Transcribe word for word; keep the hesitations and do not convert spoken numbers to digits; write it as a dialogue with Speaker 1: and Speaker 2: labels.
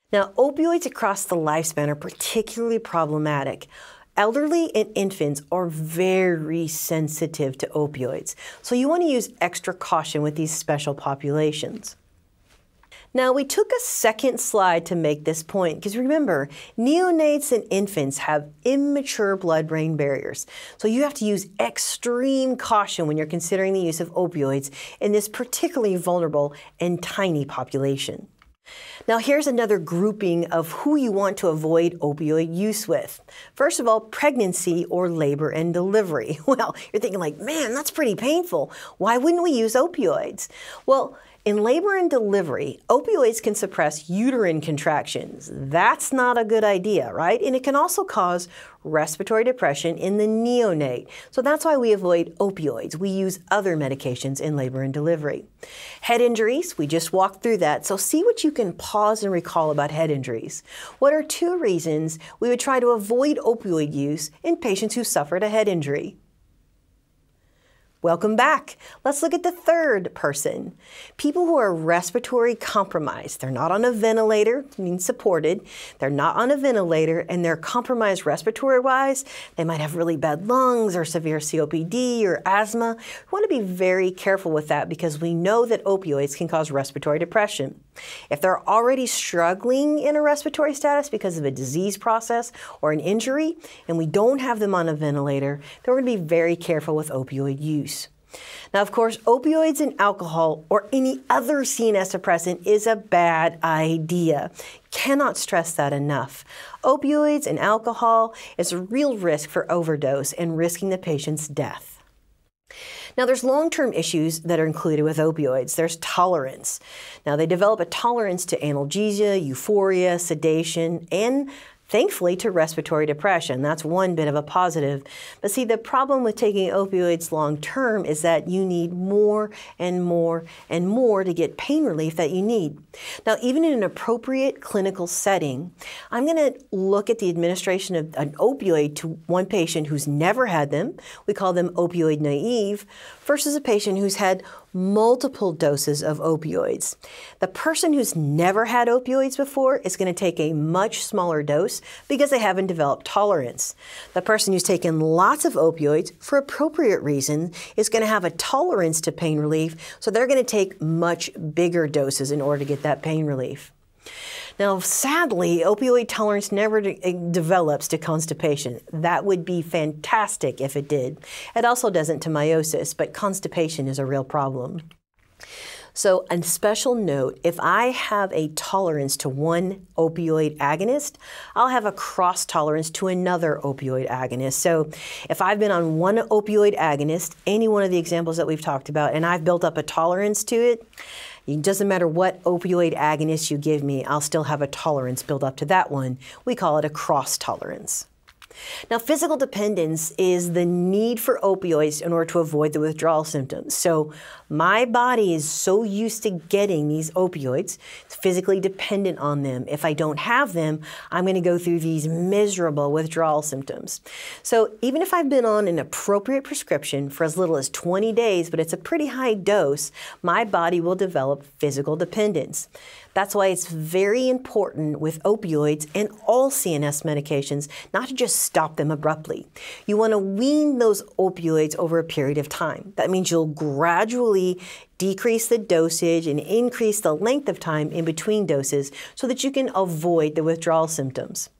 Speaker 1: Now, opioids across the lifespan are particularly problematic. Elderly and infants are very sensitive to opioids, so you want to use extra caution with these special populations. Now, we took a second slide to make this point, because remember, neonates and infants have immature blood-brain barriers, so you have to use extreme caution when you're considering the use of opioids in this particularly vulnerable and tiny population. Now, here's another grouping of who you want to avoid opioid use with. First of all, pregnancy or labor and delivery. Well, you're thinking like, man, that's pretty painful. Why wouldn't we use opioids? Well, in labor and delivery, opioids can suppress uterine contractions. That's not a good idea, right? And it can also cause respiratory depression in the neonate. So that's why we avoid opioids. We use other medications in labor and delivery. Head injuries, we just walked through that. So see what you can pause and recall about head injuries. What are two reasons we would try to avoid opioid use in patients who suffered a head injury? Welcome back. Let's look at the third person. People who are respiratory compromised. They're not on a ventilator, means supported. They're not on a ventilator, and they're compromised respiratory-wise. They might have really bad lungs or severe C O P D or asthma. We want to be very careful with that because we know that opioids can cause respiratory depression. If they're already struggling in a respiratory status because of a disease process or an injury, and we don't have them on a ventilator, then we're going to be very careful with opioid use. Now, of course, opioids and alcohol or any other C N S suppressant is a bad idea. Cannot stress that enough. Opioids and alcohol is a real risk for overdose and risking the patient's death. Now, there's long-term issues that are included with opioids. There's tolerance. Now, they develop a tolerance to analgesia, euphoria, sedation, and thankfully to respiratory depression. That's one bit of a positive. But see, the problem with taking opioids long-term is that you need more and more and more to get pain relief that you need. Now, even in an appropriate clinical setting, I'm going to look at the administration of an opioid to one patient who's never had them. We call them opioid naive, versus a patient who's had multiple doses of opioids. The person who's never had opioids before is going to take a much smaller dose because they haven't developed tolerance. The person who's taken lots of opioids for appropriate reason is going to have a tolerance to pain relief, so they're going to take much bigger doses in order to get that pain relief. Now, sadly, opioid tolerance never de develops to constipation. That would be fantastic if it did. It also doesn't to meiosis, but constipation is a real problem. So, on special note, if I have a tolerance to one opioid agonist, I'll have a cross tolerance to another opioid agonist. So, if I've been on one opioid agonist, any one of the examples that we've talked about, and I've built up a tolerance to it, it doesn't matter what opioid agonist you give me, I'll still have a tolerance built up to that one. We call it a cross tolerance. Now, physical dependence is the need for opioids in order to avoid the withdrawal symptoms. So my body is so used to getting these opioids, it's physically dependent on them. If I don't have them, I'm going to go through these miserable withdrawal symptoms. So even if I've been on an appropriate prescription for as little as twenty days, but it's a pretty high dose, my body will develop physical dependence. That's why it's very important with opioids and all C N S medications not to just stop them abruptly. You want to wean those opioids over a period of time. That means you'll gradually decrease the dosage and increase the length of time in between doses so that you can avoid the withdrawal symptoms.